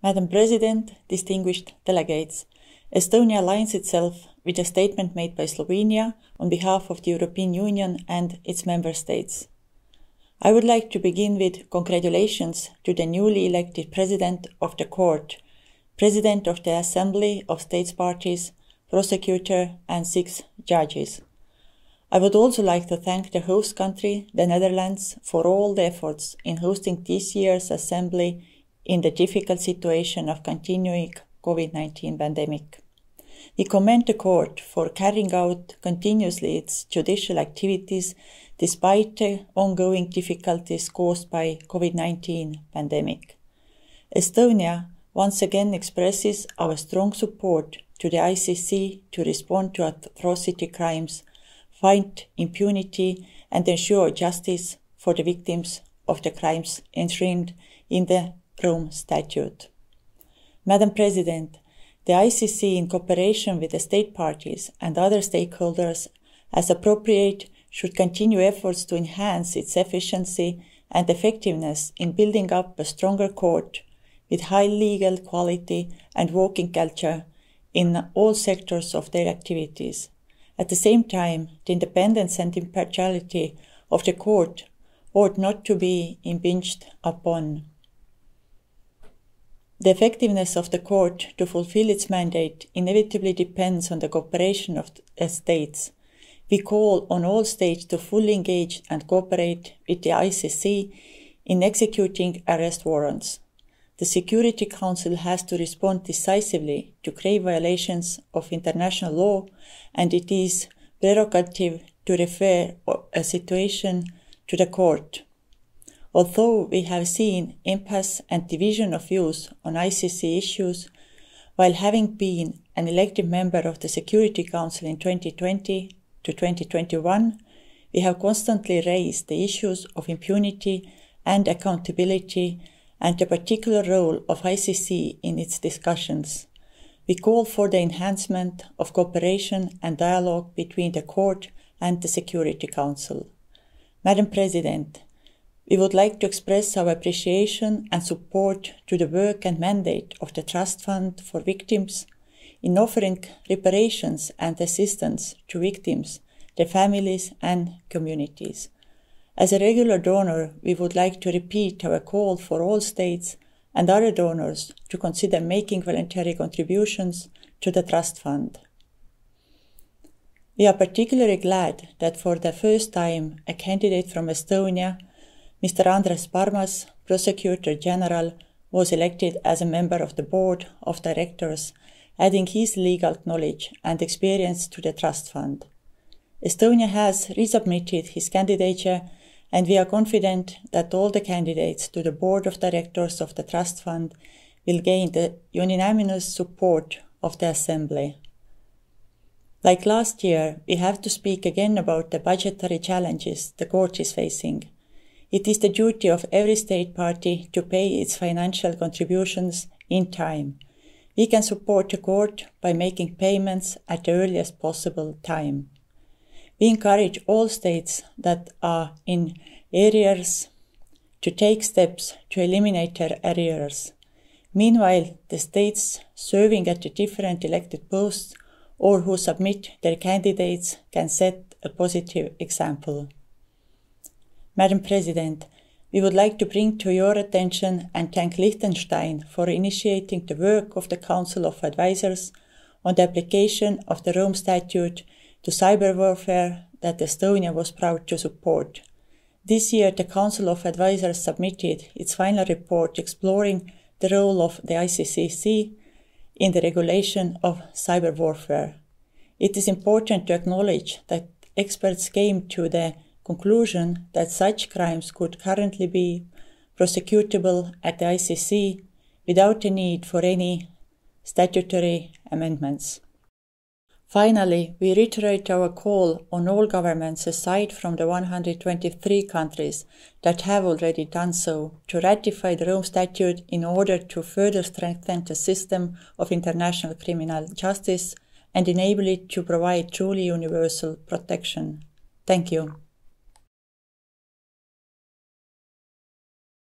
Madam President, distinguished delegates, Estonia aligns itself with a statement made by Slovenia on behalf of the European Union and its member states. I would like to begin with congratulations to the newly elected President of the Court, President of the Assembly of States Parties, Prosecutor and 6 judges. I would also like to thank the host country, the Netherlands, for all the efforts in hosting this year's Assembly in the difficult situation of continuing COVID-19 pandemic. We commend the Court for carrying out continuously its judicial activities despite the ongoing difficulties caused by COVID-19 pandemic. Estonia once again expresses our strong support to the ICC to respond to atrocity crimes, fight impunity and ensure justice for the victims of the crimes enshrined in the Rome Statute. Madam President, the ICC, in cooperation with the state parties and other stakeholders, as appropriate, should continue efforts to enhance its efficiency and effectiveness in building up a stronger court with high legal quality and working culture in all sectors of their activities. At the same time, the independence and impartiality of the court ought not to be impinged upon. The effectiveness of the court to fulfill its mandate inevitably depends on the cooperation of the states. We call on all states to fully engage and cooperate with the ICC in executing arrest warrants. The Security Council has to respond decisively to grave violations of international law, and it is prerogative to refer a situation to the court. Although we have seen impasse and division of views on ICC issues, while having been an elected member of the Security Council in 2020 to 2021, we have constantly raised the issues of impunity and accountability and the particular role of ICC in its discussions. We call for the enhancement of cooperation and dialogue between the Court and the Security Council. Madam President, we would like to express our appreciation and support to the work and mandate of the Trust Fund for Victims in offering reparations and assistance to victims, their families and communities. As a regular donor, we would like to repeat our call for all states and other donors to consider making voluntary contributions to the Trust Fund. We are particularly glad that for the first time a candidate from Estonia, Mr. Andres Parmas, Prosecutor General, was elected as a member of the Board of Directors, adding his legal knowledge and experience to the Trust Fund. Estonia has resubmitted his candidature, and we are confident that all the candidates to the Board of Directors of the Trust Fund will gain the unanimous support of the Assembly. Like last year, we have to speak again about the budgetary challenges the Court is facing. It is the duty of every state party to pay its financial contributions in time. We can support the Court by making payments at the earliest possible time. We encourage all states that are in arrears to take steps to eliminate their arrears. Meanwhile, the states serving at the different elected posts or who submit their candidates can set a positive example. Madam President, we would like to bring to your attention and thank Liechtenstein for initiating the work of the Council of Advisors on the application of the Rome Statute to cyber warfare that Estonia was proud to support. This year, the Council of Advisors submitted its final report exploring the role of the ICC in the regulation of cyber warfare. It is important to acknowledge that experts came to the conclusion that such crimes could currently be prosecutable at the ICC without the need for any statutory amendments. Finally, we reiterate our call on all governments aside from the 123 countries that have already done so to ratify the Rome Statute in order to further strengthen the system of international criminal justice and enable it to provide truly universal protection. Thank you.